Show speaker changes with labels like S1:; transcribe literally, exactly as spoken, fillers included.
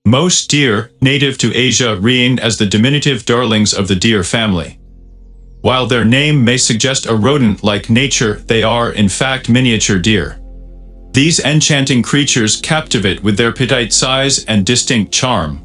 S1: Most deer, native to Asia, reigned as the diminutive darlings of the deer family. While their name may suggest a rodent-like nature, they are, in fact, miniature deer. These enchanting creatures captivate with their petite size and distinct charm.